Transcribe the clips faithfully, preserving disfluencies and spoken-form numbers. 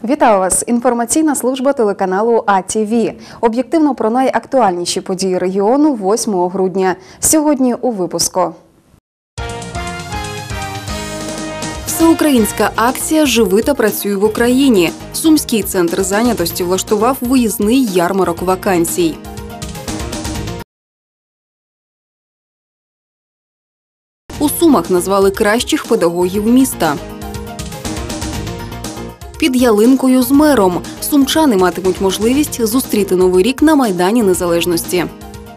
Вітаю вас! Інформаційна служба телеканалу А Ті Ві. Об'єктивно про найактуальніші події регіону восьмого грудня. Сьогодні у випуску. Всеукраїнська акція «Живи та працюй в Україні». Сумський центр зайнятості влаштував виїзний ярмарок вакансій. У Сумах назвали кращих педагогів міста. Під ялинкою з мером. Сумчани матимуть можливість зустріти Новий рік на Майдані Незалежності.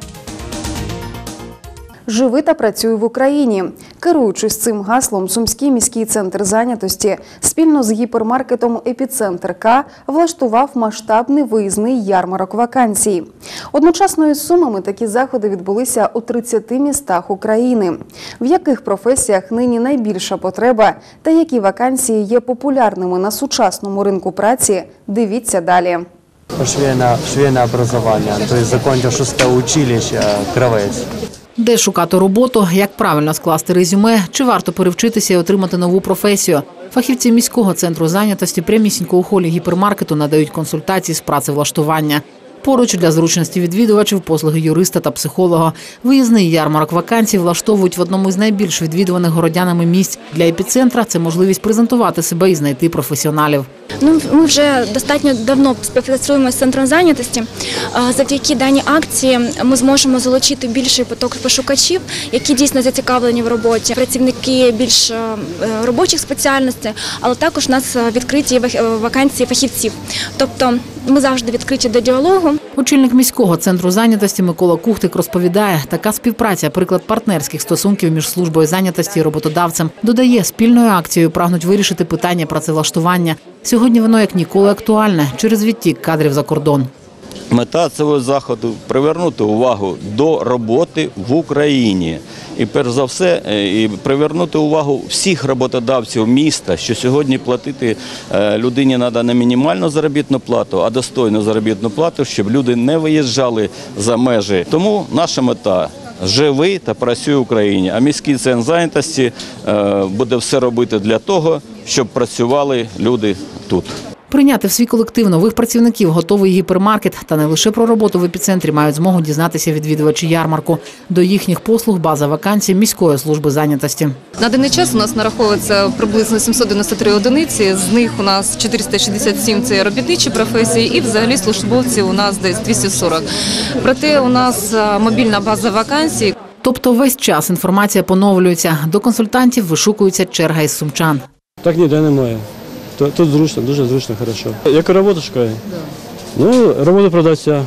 «Живи та працюй в Україні». Керуючись цим гаслом, Сумський міський центр зайнятості спільно з гіпермаркетом «Епіцентр К» влаштував масштабний виїзний ярмарок вакансій. Одночасно із Сумами такі заходи відбулися у тридцяти містах України. В яких професіях нині найбільша потреба та які вакансії є популярними на сучасному ринку праці – дивіться далі. Швейне, швейне образування, тобто закінчив шосте училище, кравець. Де шукати роботу, як правильно скласти резюме, чи варто перевчитися і отримати нову професію. Фахівці міського центру зайнятості прямісінько у холі гіпермаркету надають консультації з працевлаштування. Поруч для зручності відвідувачів послуги юриста та психолога. Виїзний ярмарок вакансій влаштовують в одному із найбільш відвідуваних городянами місць. Для епіцентра це можливість презентувати себе і знайти професіоналів. Ну, ми вже достатньо давно співпрацюємо з центром зайнятості. Завдяки даній акції ми зможемо залучити більший поток пошукачів, які дійсно зацікавлені в роботі. Працівники більш робочих спеціальностей, але також у нас відкриті вакансії фахівців. Тобто ми завжди відкриті до діалогу. Очільник міського центру зайнятості Микола Кухтик розповідає, така співпраця – приклад партнерських стосунків між службою зайнятості і роботодавцем. Додає, спільною акцією прагнуть вирішити питання працевлаштування. Сьогодні воно як ніколи актуальне через відтік кадрів за кордон. Мета цього заходу – привернути увагу до роботи в Україні. І перш за все, і привернути увагу всіх роботодавців міста, що сьогодні платити людині треба не мінімальну заробітну плату, а достойну заробітну плату, щоб люди не виїжджали за межі. Тому наша мета – живи та працюй в Україні. А міський центр зайнятості буде все робити для того, щоб працювали люди тут. Прийняти в свій колектив нових працівників готовий гіпермаркет. Та не лише про роботу в епіцентрі мають змогу дізнатися відвідувачі ярмарку. До їхніх послуг база вакансій міської служби зайнятості. На даний час у нас нараховується приблизно сімсот дев'яносто три одиниці, з них у нас чотириста шістдесят сім – це робітничі професії і взагалі службовців у нас десь двісті сорок. Проте у нас мобільна база вакансій. Тобто весь час інформація поновлюється. До консультантів вишукується черга із сумчан. Так ніде немає. Тут зручно, дуже зручно, хорошо. Яку роботу шукаю? Да. Ну, роботу продавця.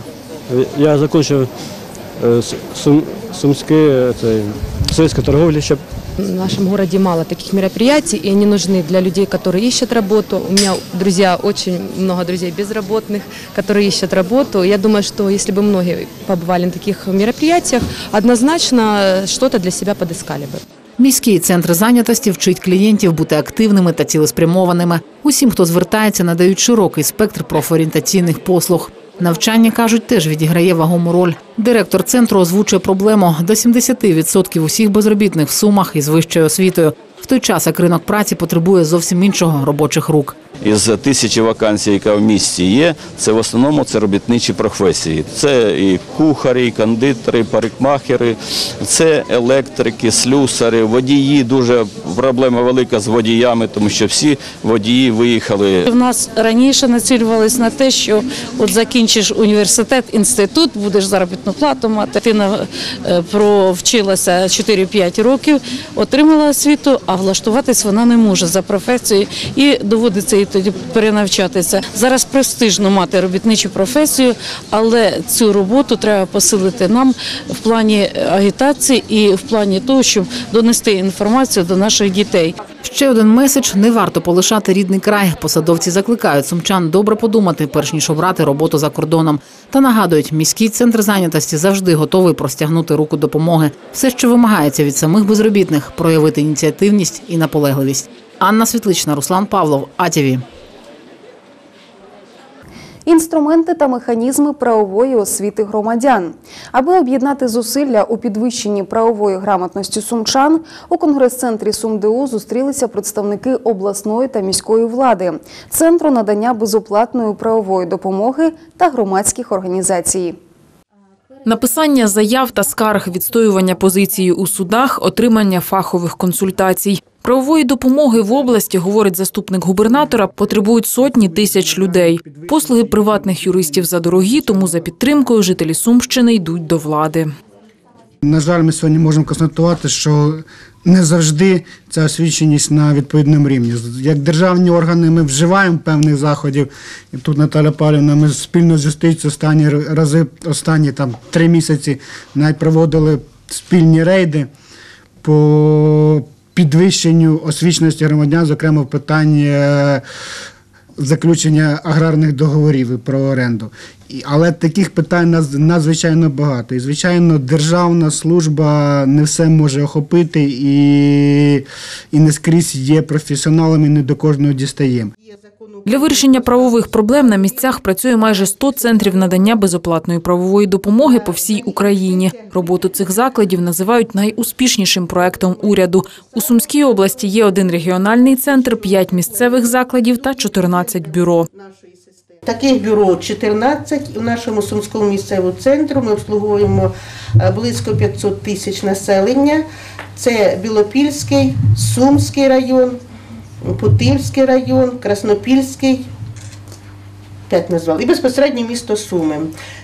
Я закінчив сум, сумське, совєтське торговлі. Щоб... В нашем городе мало таких мероприятий, и они нужны для людей, которые ищут работу. У меня друзья, очень много друзей безработных, которые ищут работу. Я думаю, что если бы многие побывали на таких мероприятиях, однозначно что-то для себя подыскали бы. Міський центр зайнятості вчить клієнтів бути активними та цілеспрямованими. Усім, хто звертається, надають широкий спектр профорієнтаційних послуг. Навчання, кажуть, теж відіграє вагому роль. Директор центру озвучує проблему – до сімдесяти відсотків усіх безробітних в Сумах із вищою освітою. В той час, як ринок праці потребує зовсім іншого – робочих рук. Із тисячі вакансій, яка в місті є, це в основному це робітничі професії. Це і кухарі, і кондитери, і парикмахери, це електрики, слюсари, водії. Дуже проблема велика з водіями, тому що всі водії виїхали. У нас раніше націлювалися на те, що от закінчиш університет, інститут, будеш заробітну плату мати. Ти провчилася чотири-п'ять років, отримала освіту, а влаштуватись вона не може за професією і доводиться і тоді перенавчатися. Зараз престижно мати робітничу професію, але цю роботу треба посилити нам в плані агітації і в плані того, щоб донести інформацію до наших дітей. Ще один меседж – не варто полишати рідний край. Посадовці закликають сумчан добре подумати, перш ніж обрати роботу за кордоном. Та нагадують, міський центр зайнятості завжди готовий простягнути руку допомоги. Все, що вимагається від самих безробітних – проявити ініціативність і наполегливість. Анна Світлична, Руслан Павлов, А Ті Ві. інструменти та механізми правової освіти громадян. Аби об'єднати зусилля у підвищенні правової грамотності сумчан, у конгрес-центрі СумДУ зустрілися представники обласної та міської влади, Центру надання безоплатної правової допомоги та громадських організацій. Написання заяв та скарг, відстоювання позиції у судах, отримання фахових консультацій. Правової допомоги в області, говорить заступник губернатора, потребують сотні тисяч людей. Послуги приватних юристів задорогі, тому за підтримкою жителі Сумщини йдуть до влади. На жаль, ми сьогодні можемо констатувати, що не завжди ця освіченість на відповідному рівні. Як державні органи ми вживаємо певних заходів, і тут Наталя Павлівна, ми спільно з юстицією останні рази, останні там три місяці навіть проводили спільні рейди по підвищенню освіченості громадян, зокрема в питанні заключення аграрних договорів про оренду. Але таких питань надзвичайно багато. І, звичайно, державна служба не все може охопити і, і не скрізь є професіоналами, не до кожного дістаємо. Для вирішення правових проблем на місцях працює майже сто центрів надання безоплатної правової допомоги по всій Україні. Роботу цих закладів називають найуспішнішим проектом уряду. У Сумській області є один регіональний центр, п'ять місцевих закладів та чотирнадцять бюро. Таких бюро чотирнадцять. У нашому Сумському місцевому центру ми обслуговуємо близько п'ятсот тисяч населення. Це Білопільський, Сумський район, Путильський район, Краснопільський, п'ять назвали, і безпосередньо місто Суми.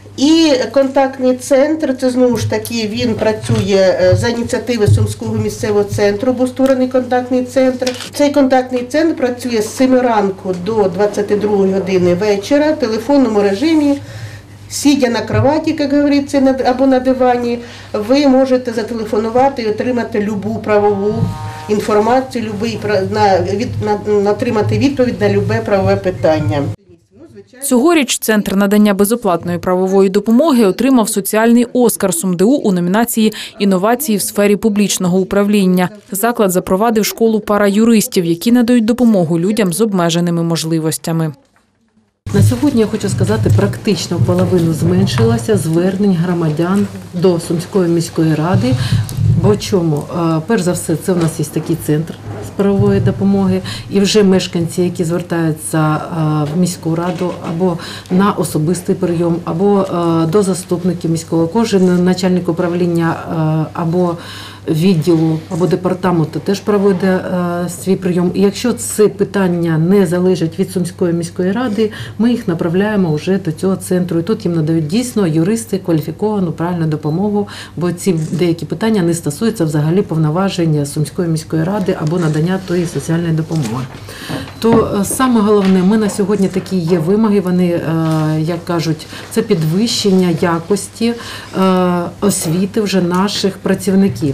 І контактний центр, це знову ж таки, він працює за ініціативи Сумського місцевого центру, був створений контактний центр. Цей контактний центр працює з семи ранку до двадцяти другої години вечора в телефонному режимі. Сидя на кроваті, як говориться, або на дивані, ви можете зателефонувати і отримати любу правову інформацію, любий, на, від, на, отримати відповідь на любе правове питання. Цьогоріч Центр надання безоплатної правової допомоги отримав соціальний Оскар СумДУ у номінації «Інновації в сфері публічного управління». Заклад запровадив школу параюристів, які надають допомогу людям з обмеженими можливостями. На сьогодні, я хочу сказати, практично в половину зменшилося звернень громадян до Сумської міської ради. Бо чому? Перш за все, це у нас є такий центр з правової допомоги, і вже мешканці, які звертаються в міську раду або на особистий прийом, або до заступників міського, кожен начальник управління або відділу або департаменту теж проводить е, свій прийом. І якщо це питання не залежить від Сумської міської ради, ми їх направляємо вже до цього центру. І тут їм надають дійсно юристи кваліфіковану, правильну допомогу, бо ці деякі питання не стосуються взагалі повноважень Сумської міської ради або надання тої соціальної допомоги. То е, саме головне, ми на сьогодні такі є вимоги, вони, е, як кажуть, це підвищення якості е, освіти вже наших працівників.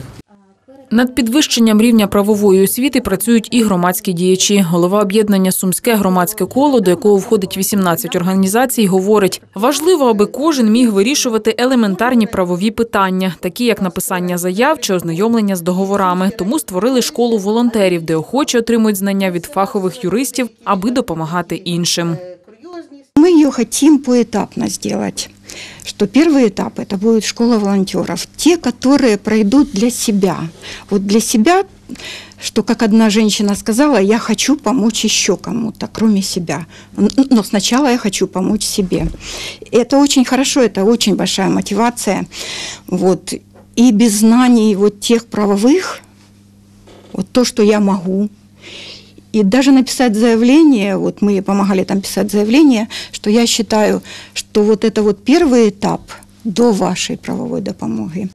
Над підвищенням рівня правової освіти працюють і громадські діячі. Голова об'єднання «Сумське громадське коло», до якого входить вісімнадцять організацій, говорить, важливо, аби кожен міг вирішувати елементарні правові питання, такі як написання заяв чи ознайомлення з договорами. Тому створили школу волонтерів, де охочі отримують знання від фахових юристів, аби допомагати іншим. Мы ее хотим поэтапно сделать, что первый этап – это будет школа волонтеров, те, которые пройдут для себя. Вот для себя, что, как одна женщина сказала, я хочу помочь еще кому-то, кроме себя. Но сначала я хочу помочь себе. Это очень хорошо, это очень большая мотивация. Вот. И без знаний вот тех правовых, вот то, что я могу, и даже написать заявление, вот мы помогали там писать заявление, что я считаю, что вот это вот первый этап до вашей правовой допомоги.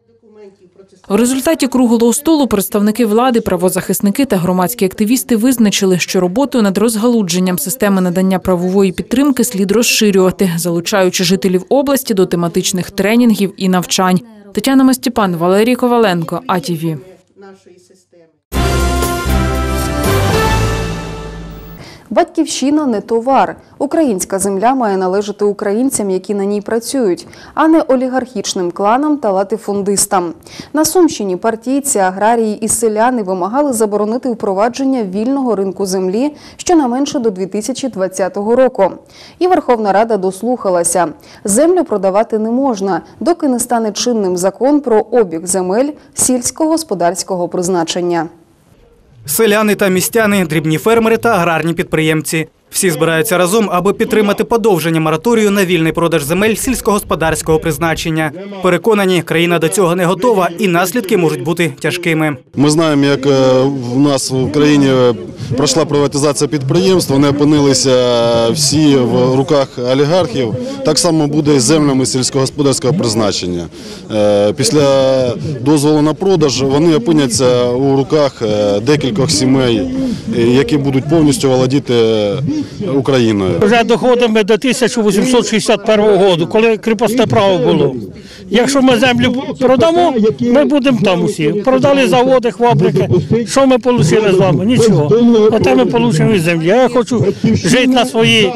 У результаті круглого столу представники влади, правозахисники та громадські активісти визначили, що роботу над розгалудженням системи надання правової підтримки слід розширювати, залучаючи жителів області до тематичних тренінгів і навчань. Тетяна Мостіпан, Валерій Коваленко, А Ті Ві. Батьківщина – не товар. Українська земля має належати українцям, які на ній працюють, а не олігархічним кланам та латифундистам. На Сумщині партійці, аграрії і селяни вимагали заборонити впровадження вільного ринку землі щонайменше до дві тисячі двадцятого року. І Верховна Рада дослухалася. Землю продавати не можна, доки не стане чинним закон про обіг земель сільськогосподарського призначення. Селяни та містяни, дрібні фермери та аграрні підприємці. Всі збираються разом, аби підтримати подовження мораторію на вільний продаж земель сільськогосподарського призначення. Переконані, країна до цього не готова і наслідки можуть бути тяжкими. Ми знаємо, як в нас в країні пройшла приватизація підприємств, вони опинилися всі в руках олігархів. Так само буде і з землями сільськогосподарського призначення. Після дозволу на продаж вони опиняться у руках декількох сімей, які будуть повністю володіти Україною. Вже доходимо до тисяча вісімсот шістдесят першого року, коли кріпосне право було. Якщо ми землю продамо, ми будемо там усі. Продали заводи, фабрики. Що ми отримали з вами? Нічого. Оте ми отримаємо із землі. Я хочу жити на своїй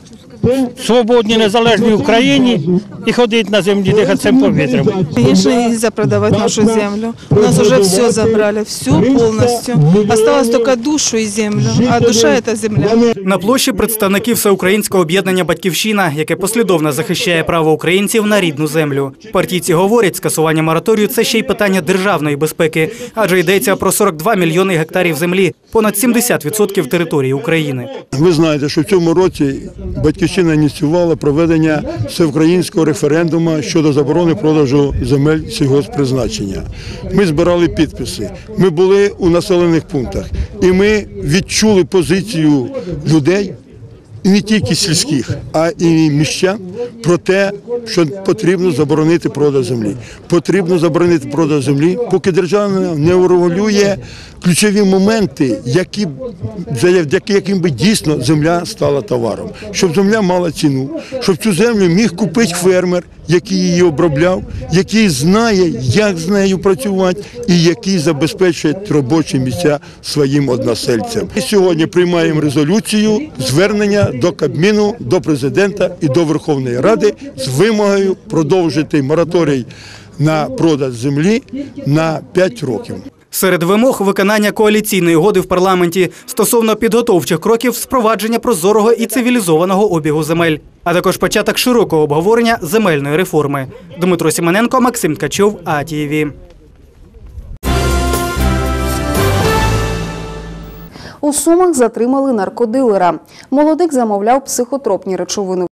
свободній, незалежній Україні і ходити на землі, дихати цим повітрям. Конечно, нельзя продавать нашу землю. У нас уже все забрали, все полностью. Осталось только душу и землю, а душа – это земля. На площі представники Всеукраїнського об'єднання «Батьківщина», яке послідовно захищає право українців на рідну землю. Партійці говорять, скасування мораторію – це ще й питання державної безпеки, адже йдеться про сорок два мільйони гектарів землі, понад сімдесят відсотків території України. Ви знаєте, що в цьому році «Батьківщина» ініціювала проведення всеукраїнського референдуму щодо заборони продажу земель сільгосппризначення. Ми збирали підписи, ми були у населених пунктах і ми відчули позицію людей, і не тільки сільських, а і міщан, про те, що потрібно заборонити продаж землі. Потрібно заборонити продаж землі, поки держава не урегулює ключові моменти, які, завдяки яким би дійсно земля стала товаром. Щоб земля мала ціну, щоб цю землю міг купити фермер, який її обробляв, який знає, як з нею працювати і який забезпечує робочі місця своїм односельцям. І сьогодні приймаємо резолюцію, звернення до Кабміну, до Президента і до Верховної Ради з вимогою продовжити мораторій на продаж землі на п'ять років. Серед вимог – виконання коаліційної угоди в парламенті стосовно підготовчих кроків з впровадження прозорого і цивілізованого обігу земель, а також початок широкого обговорення земельної реформи. Дмитро Сімоненко, Максим Ткачов, АТВ. У Сумах затримали наркодилера. Молодик замовляв психотропні речовини.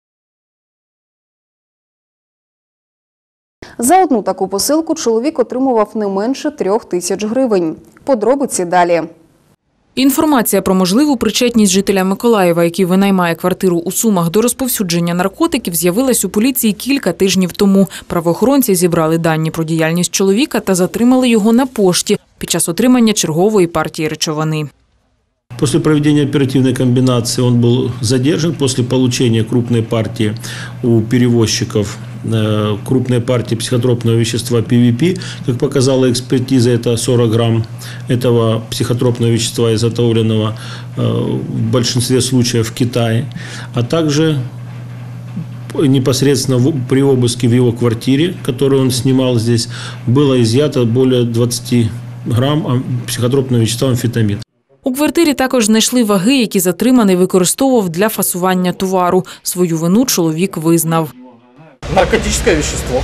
За одну таку посилку чоловік отримував не менше трьох тисяч гривень. Подробиці далі. Інформація про можливу причетність жителя Миколаєва, який винаймає квартиру у Сумах, до розповсюдження наркотиків з'явилась у поліції кілька тижнів тому. Правоохоронці зібрали дані про діяльність чоловіка та затримали його на пошті під час отримання чергової партії речовини. После проведения оперативной комбинации он был задержан после получения крупной партии у перевозчиков, крупной партии психотропного вещества пи ви пи. Как показала экспертиза, это сорок грамм этого психотропного вещества, изготовленного в большинстве случаев в Китае, а также непосредственно при обыске в его квартире, которую он снимал здесь, было изъято более двадцати грамм психотропного вещества амфетамин. У квартирі також знайшли ваги, які затриманий використовував для фасування товару. Свою вину чоловік визнав. Наркотичное вещество.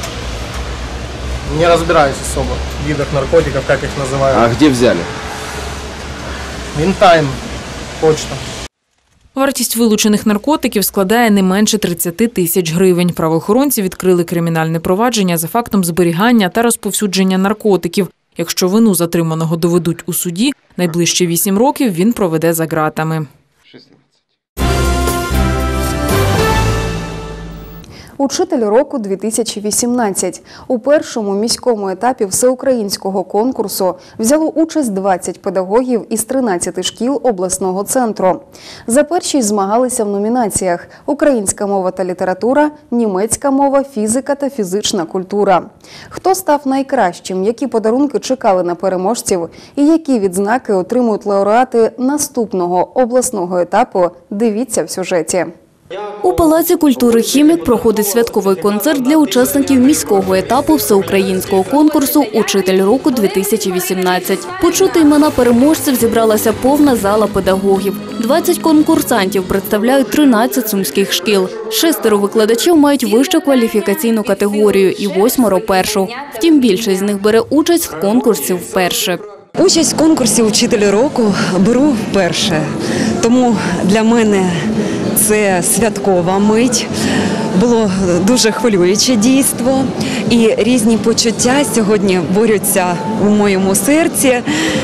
Не разбираюсь особо в видах наркотиков, как их называют. А где взяли? Винтайм, почта. Вартість вилучених наркотиків складає не менше тридцяти тисяч гривень. Правоохоронці відкрили кримінальне провадження за фактом зберігання та розповсюдження наркотиків. Якщо вину затриманого доведуть у суді, найближчі вісім років він проведе за ґратами. Учитель року дві тисячі вісімнадцять. У першому міському етапі всеукраїнського конкурсу взяло участь двадцять педагогів із тринадцяти шкіл обласного центру. За першість змагалися в номінаціях «Українська мова та література», «Німецька мова», «Фізика» та «Фізична культура». Хто став найкращим, які подарунки чекали на переможців і які відзнаки отримують лауреати наступного обласного етапу, дивіться в сюжеті. У Палаці культури «Хімік» проходить святковий концерт для учасників міського етапу всеукраїнського конкурсу «Учитель року дві тисячі вісімнадцять». Почути імена переможців зібралася повна зала педагогів. двадцять конкурсантів представляють тринадцять сумських шкіл. Шестеро викладачів мають вищу кваліфікаційну категорію і восьмеро – першу. Втім, більшість з них бере участь в конкурсі вперше. Участь в конкурсі «Учитель року» беру вперше, тому для мене це святкова мить, було дуже хвилююче дійство і різні почуття сьогодні борються у моєму серці,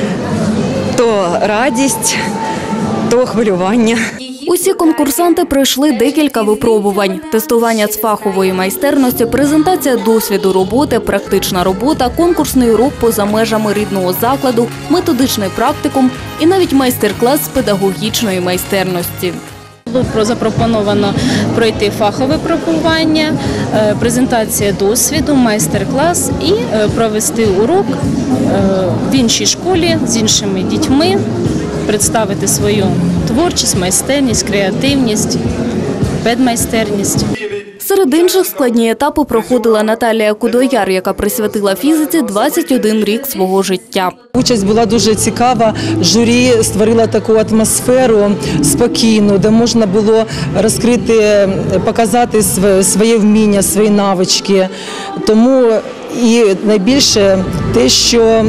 то радість, то хвилювання. Усі конкурсанти пройшли декілька випробувань. Тестування з фахової майстерності, презентація досвіду роботи, практична робота, конкурсний урок поза межами рідного закладу, методичний практикум і навіть майстер-клас з педагогічної майстерності. Було запропоновано пройти фахове випробування, презентація досвіду, майстер-клас і провести урок в іншій школі з іншими дітьми, представити свою творчість, майстерність, креативність, педмайстерність. Серед інших складні етапи проходила Наталія Кудояр, яка присвятила фізиці двадцять один рік свого життя. Участь була дуже цікава. Журі створила таку атмосферу спокійну, де можна було розкрити, показати своє вміння, свої навички. Тому і найбільше те, що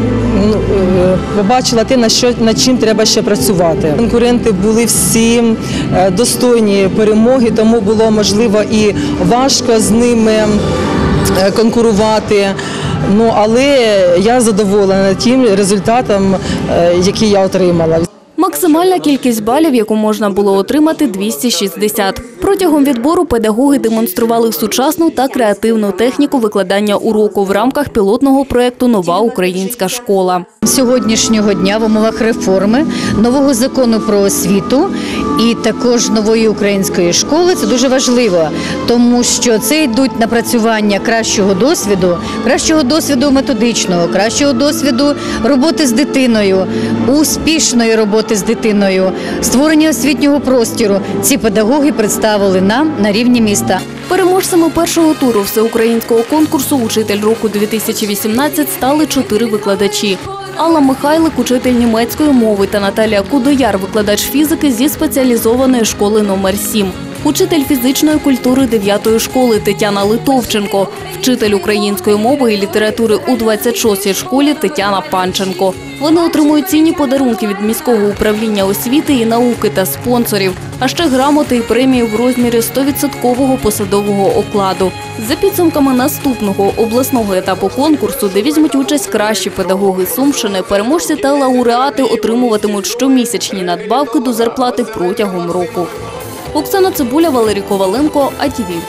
побачила те, над чим треба ще працювати. Конкуренти були всі достойні перемоги, тому було можливо і важко з ними конкурувати. Ну, але я задоволена тим результатом, який я отримала. Максимальна кількість балів, яку можна було отримати – двісті шістдесят. Протягом відбору педагоги демонстрували сучасну та креативну техніку викладання уроку в рамках пілотного проєкту «Нова українська школа». Сьогоднішнього дня в умовах реформи, нового закону про освіту і також нової української школи це дуже важливо, тому що це йдуть напрацювання кращого досвіду, кращого досвіду методичного, кращого досвіду роботи з дитиною, успішної роботи з дитиною, створення освітнього простору. Ці педагоги представили нам на рівні міста. Переможцями першого туру всеукраїнського конкурсу «Учитель року дві тисячі вісімнадцять» стали чотири викладачі. Алла Михайлик – учитель німецької мови та Наталія Кудояр – викладач фізики зі спеціалізованої школи номер сім. Учитель фізичної культури дев'ятої школи Тетяна Литовченко, вчитель української мови і літератури у двадцять шостій школі Тетяна Панченко. Вони отримують цінні подарунки від міського управління освіти і науки та спонсорів, а ще грамоти і премії в розмірі сто відсотків посадового окладу. За підсумками наступного обласного етапу конкурсу, де візьмуть участь кращі педагоги Сумщини, переможці та лауреати отримуватимуть щомісячні надбавки до зарплати протягом року. Оксана Цибуля, Валерій Коваленко, А Ті Ві.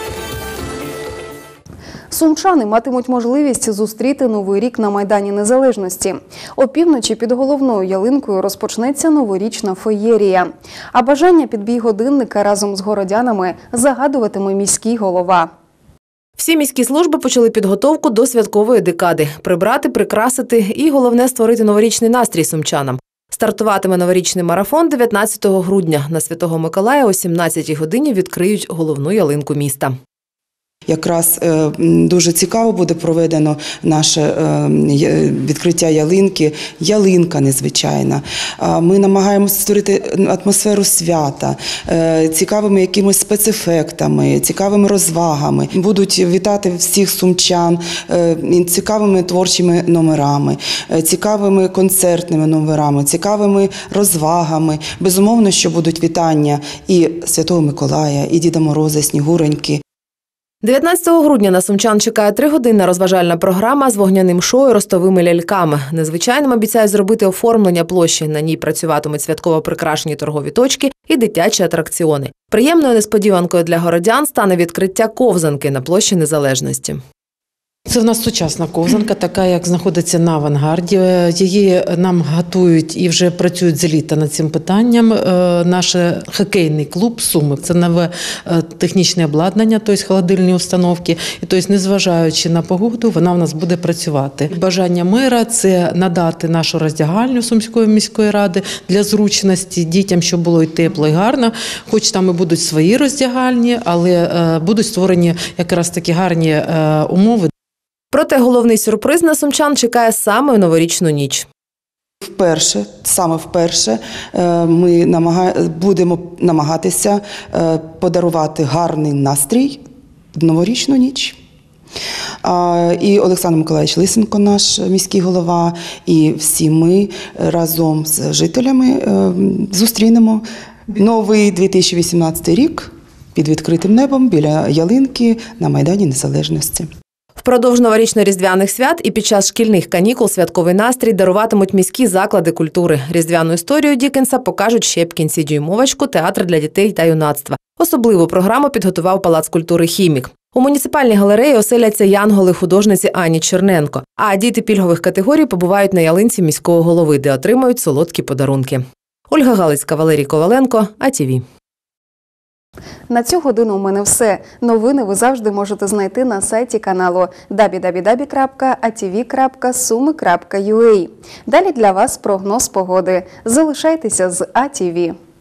Сумчани матимуть можливість зустріти Новий рік на Майдані Незалежності. Опівночі під головною ялинкою розпочнеться новорічна феєрія. А бажання під бій годинника разом з городянами загадуватиме міський голова. Всі міські служби почали підготовку до святкової декади. Прибрати, прикрасити і, головне, створити новорічний настрій сумчанам. Стартуватиме новорічний марафон дев'ятнадцятого грудня. На Святого Миколая о сімнадцятій годині відкриють головну ялинку міста. Якраз дуже цікаво буде проведено наше відкриття ялинки. Ялинка незвичайна. Ми намагаємося створити атмосферу свята, цікавими якимись спецефектами, цікавими розвагами. Будуть вітати всіх сумчан цікавими творчими номерами, цікавими концертними номерами, цікавими розвагами. Безумовно, що будуть вітання і Святого Миколая, і Діда Мороза, Снігуроньки. дев'ятнадцятого грудня на сумчан чекає тригодинна розважальна програма з вогняним шоу і ростовими ляльками. Незвичайним обіцяють зробити оформлення площі. На ній працюватимуть святково прикрашені торгові точки і дитячі атракціони. Приємною несподіванкою для городян стане відкриття ковзанки на площі Незалежності. Це в нас сучасна ковзанка, така, як знаходиться на авангарді. Її нам готують і вже працюють з літа над цим питанням. Наш хокейний клуб «Суми» – це нове технічне обладнання, тобто холодильні установки. І тобто, незважаючи на погоду, вона в нас буде працювати. Бажання мера – це надати нашу роздягальню Сумської міської ради для зручності дітям, щоб було і тепло, і гарно. Хоч там і будуть свої роздягальні, але будуть створені якраз такі гарні умови. Проте головний сюрприз на сумчан чекає саме у новорічну ніч. Вперше, саме вперше, ми будемо намагатися подарувати гарний настрій в новорічну ніч. І Олександр Миколаївич Лисенко, наш міський голова, і всі ми разом з жителями зустрінемо новий дві тисячі вісімнадцятий рік під відкритим небом біля ялинки на Майдані Незалежності. Впродовж новорічно-різдвяних свят і під час шкільних канікул святковий настрій даруватимуть міські заклади культури. Різдвяну історію Дікенса покажуть Щепкінці, Дюймовочку, театр для дітей та юнацтва. Особливу програму підготував Палац культури «Хімік». У муніципальній галереї оселяться янголи художниці Ані Черненко, а діти пільгових категорій побувають на ялинці міського голови, де отримають солодкі подарунки. Ольга Галицька, Валерій Коваленко, А Ті Ві. На цю годину у мене все. Новини ви завжди можете знайти на сайті каналу дабл ю дабл ю дабл ю крапка а ті ві крапка суми крапка ю а. Далі для вас прогноз погоди. Залишайтеся з А Ті Ві.